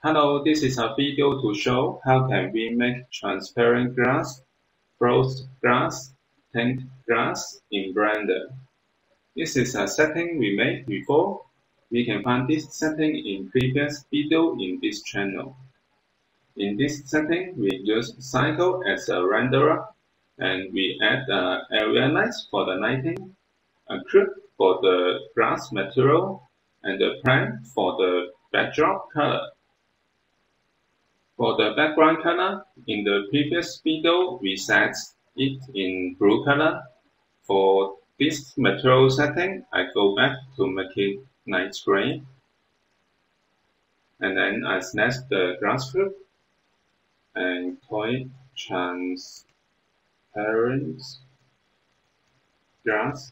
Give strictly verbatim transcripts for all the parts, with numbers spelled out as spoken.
Hello, this is a video to show how can we make transparent glass, frozen glass, tinted glass in Blender. This is a setting we made before. We can find this setting in previous video in this channel. In this setting, we use cycle as a renderer, and we add the area lights for the lighting, a clip for the glass material, and a plane for the backdrop color. For the background color, in the previous video, we set it in blue color. For this material setting, I go back to make it night gray. And then I select the glass group and call it transparent glass.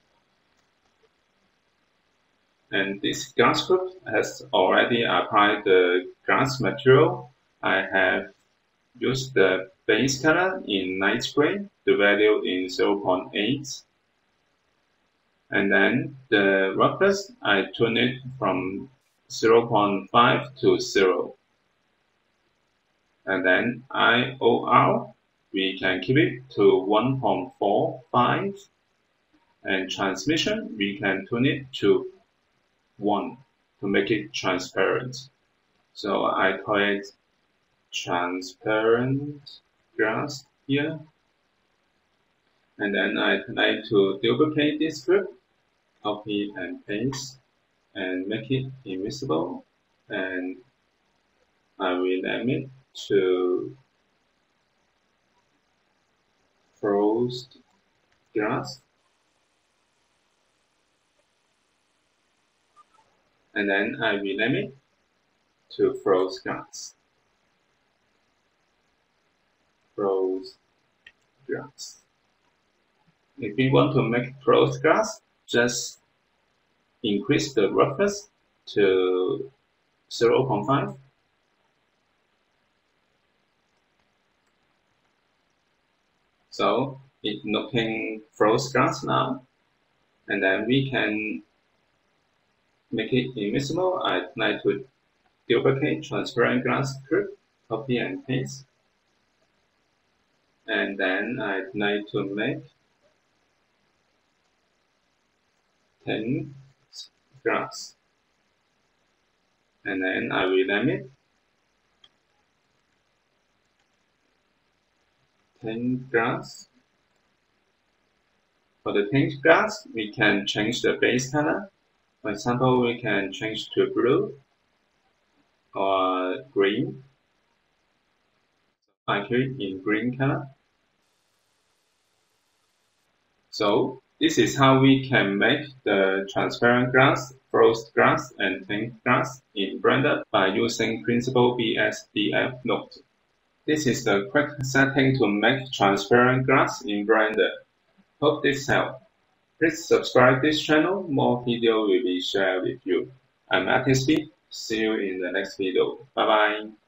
And this glass group has already applied the glass material. I have used the base color in light gray, the value in zero point eight. And then the roughness, I tune it from zero point five to zero. And then I O R, we can keep it to one point four five. And transmission, we can tune it to one to make it transparent. So I call it transparent glass here. And then I like to duplicate this group, copy and paste, and make it invisible. And I will name it to frozen glass. And then I will name it to frozen glass. Frozen glass. If we want to make frozen glass, just increase the roughness to zero point five. So it's looking frozen glass now. And then we can make it invisible. I like to duplicate transparent glass group, copy and paste. And then I'd like to make tinted glass. And then I will name it tinted glass. For the tinted glass, we can change the base color. For example, we can change to blue or green. I keep it in green color. So this is how we can make the transparent glass, frozen glass, and tinted glass in Blender by using principal B S D F node. This is the quick setting to make transparent glass in Blender. Hope this helped. Please subscribe this channel. More video will be shared with you. I'm Tinted. See you in the next video. Bye bye.